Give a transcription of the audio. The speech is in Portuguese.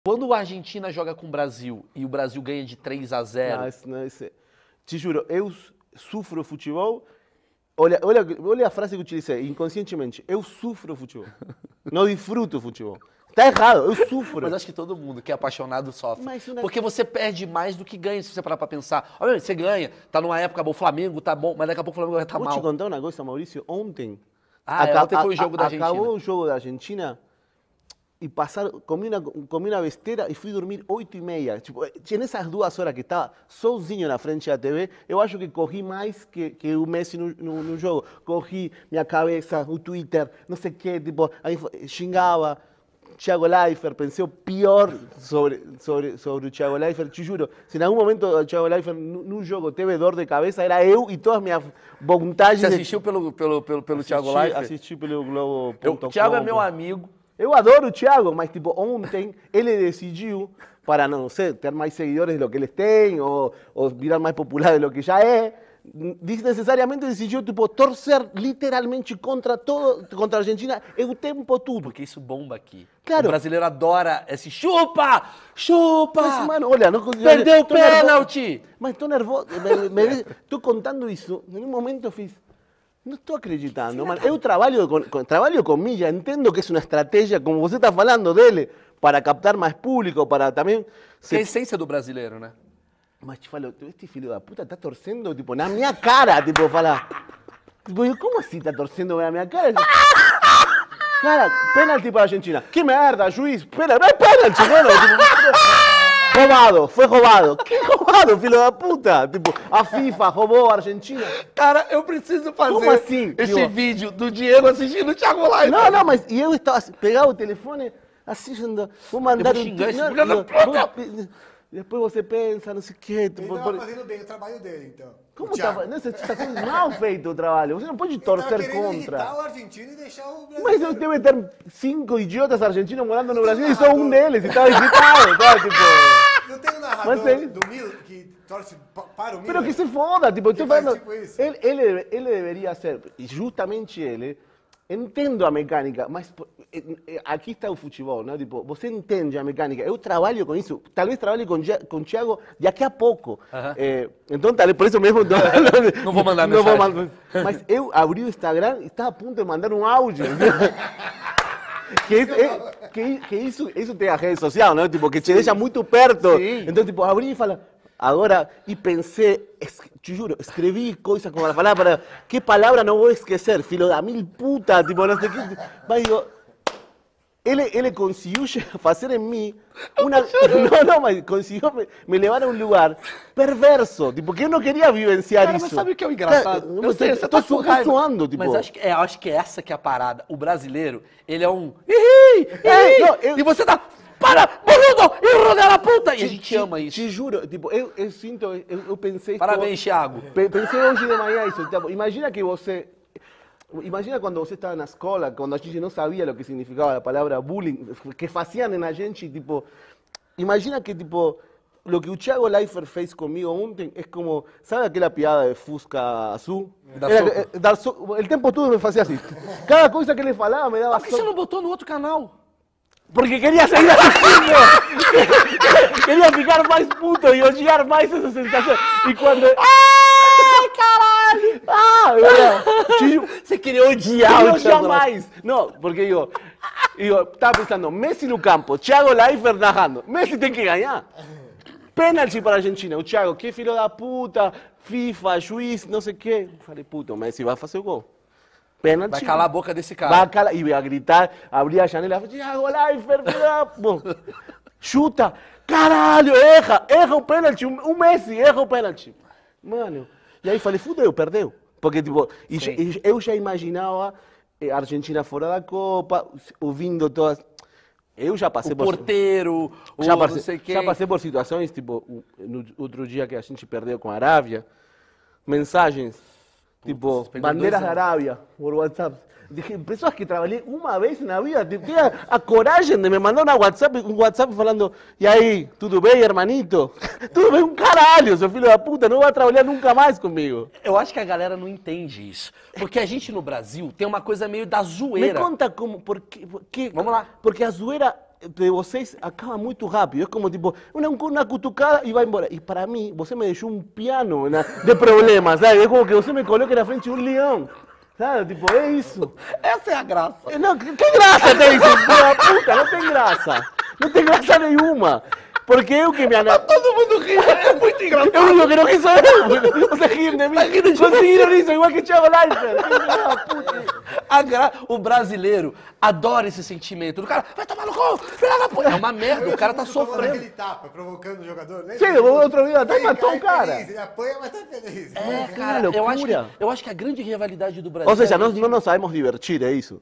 Quando a Argentina joga com o Brasil e o Brasil ganha de 3-0... Te juro, eu sofro futebol. Olha a frase que eu utilizei, inconscientemente. Eu sofro futebol. Não desfruto futebol. Tá errado, eu sofro. Mas acho que todo mundo que é apaixonado sofre. Mas porque você perde mais do que ganha, se você parar pra pensar. Obviamente, você ganha, tá numa época boa, o Flamengo tá bom, mas daqui a pouco o Flamengo vai estar mal. Vou te contar uma coisa, Maurício. Ontem... ontem foi o jogo da Argentina. Acabou o jogo da Argentina e comi uma besteira e fui dormir 8h30. Tipo, nessas 2 horas que estava sozinho na frente da TV, eu acho que corri mais que o Messi no jogo. Corri minha cabeça, o Twitter, não sei o quê, tipo, aí xingava. Thiago Leifert, pensei o pior sobre o Thiago Leifert, te juro. Se em algum momento o Thiago Leifert num jogo teve dor de cabeça, era eu e todas as minhas vontades. Você assistiu pelo Thiago Leifert? Assisti pelo Globo.com. O Thiago é meu amigo. Eu adoro o Thiago, mas tipo, ontem ele decidiu, para não sei, ter mais seguidores do que eles têm, ou virar mais popular do que já é, desnecessariamente decidiu tipo, torcer literalmente contra a Argentina o tempo todo. Porque isso bomba aqui. Claro. O brasileiro adora esse chupa! Chupa! Mas, mano, olha, não, perdeu o pênalti! Mas estou nervoso, estou contando isso, em um momento eu fiz... Não estou acreditando, mano. Eu trabalho com mídia, entendo que é uma estratégia, como você está falando dele, para captar mais público, para também... Que é a essência do brasileiro, né? Mas te falo, este filho da puta está torcendo, tipo, na minha cara, tipo, fala... Tipo, como assim está torcendo na minha cara? Cara, pênalti para a Argentina. Que merda, juiz, pênalti, não é pênalti, mano. Tipo, roubado, foi roubado. Que roubado, filho da puta? Tipo, a FIFA roubou a Argentina. Cara, eu preciso fazer como assim, esse vídeo do Diego assistindo o Thiago Leifert. Não, mas eu estava assim, pegava o telefone, assim, vou mandar um... Depois você pensa, não sei o quê. Ele estava fazendo bem o trabalho dele, então. Como estava? Você está fazendo mal feito o trabalho. Você não pode torcer contra. Irritar o argentino e deixar o Brasil. Mas eu deve ter 5 idiotas argentinos morando no Brasil e sou um deles. E estava irritado, sabe? Tipo... Não tem um narrador do Milan que torce para o Milan? Pero que se foda. Tipo, eu estou falando... Tipo isso. Ele deveria ser, justamente ele... Entendo a mecânica, mas aqui está o futebol, né? Tipo, você entende a mecânica. Eu trabalho com isso. Talvez trabalhe com o Thiago daqui a pouco. Então, talvez por isso mesmo... Não vou mandar mensagem. Mas eu abri o Instagram e estava a ponto de mandar um áudio. que isso tem a rede social, né? Tipo, que te deixa muito perto. Sim. Então, tipo, abri e fala... Agora, e pensei, te juro, escrevi coisas como a palavra, que palavra não vou esquecer, filho da mil puta, tipo, não sei o que. Mas digo, ele conseguiu fazer em mim uma... Não, mas conseguiu me levar a um lugar perverso, tipo, que eu não queria vivenciar Cara, isso. Mas sabe o que é o engraçado? Eu sei, você tá suando, tipo. Mas acho que essa que é a parada. O brasileiro, ele é um... E você tá... Para, boludo! Hijo de la puta! E a gente ama isso. Te juro, tipo, eu sinto, eu pensei... Parabéns, Thiago. Pensei hoje de manhã isso. Tipo, imagina que você... Imagina quando você estava na escola, quando a gente não sabia o que significava a palavra bullying, que faziam na gente, tipo... Imagina que, tipo, o que o Thiago Leifert fez comigo ontem é como... Sabe aquela piada de Fusca Azul? O tempo todo me fazia assim. Cada coisa que ele falava me dava... Por que você não botou no outro canal? Porque queria seguir assistindo. Queria ficar mais puto e odiar mais essa sensação. E quando... Ai, caralho! Você queria odiar o Thiago mais. Não, porque eu estava pensando, Messi no campo, Thiago Leifert narrando. Messi tem que ganhar. Pênalti para a Argentina. O Thiago, que filho da puta, FIFA, juiz, não sei o quê. Falei, puta, o Messi vai fazer o gol. Pênalti. Vai calar a boca desse cara. E vai gritar, abrir a janela, Thiago Leifert, bom, chuta, caralho, erra o pênalti, o Messi erra o pênalti. Mano, e aí falei, fudeu, perdeu. Porque, tipo, eu já imaginava a Argentina fora da Copa, ouvindo todas... Eu já passei por... porteiro, já não sei quem. Já passei por situações, tipo, no outro dia que a gente perdeu com a Arábia, mensagens... Tipo, bandeiras da Arábia, por WhatsApp. Dije, pessoas que trabalhei uma vez na vida, tinha a coragem de me mandar um WhatsApp falando, e aí, tudo bem, hermanito? Tudo bem, um caralho, seu filho da puta, não vai trabalhar nunca mais comigo. Eu acho que a galera não entende isso. Porque a gente no Brasil tem uma coisa meio da zoeira. Me conta como, porque Vamos lá. Porque a zoeira de vocês acaba muito rápido. É como, tipo, uma cutucada e vai embora. E para mim, você me deixou um piano de problemas, sabe? É como que você me coloca na frente de um leão. Sabe? Tipo, é isso. Essa é a graça. Não, que graça tem isso? Puta, não tem graça. Não tem graça nenhuma. Porque eu que me analiso. Todo mundo ri, é muito engraçado. Eu único que não ri sou eu. Você rindo de mim. Conseguiram isso, igual que Thiago Leifert. O brasileiro adora esse sentimento do cara, vai tomar no cu, filha da puta. É uma merda, o cara tá sofrendo. Aquele tapa, provocando o jogador, né? Sim, o outro dia até matou o cara. Ele apanha, mas tá feliz. É, Que cara, loucura. eu acho que a grande rivalidade do Brasil... Ou seja, nós não nos sabemos divertir, é isso?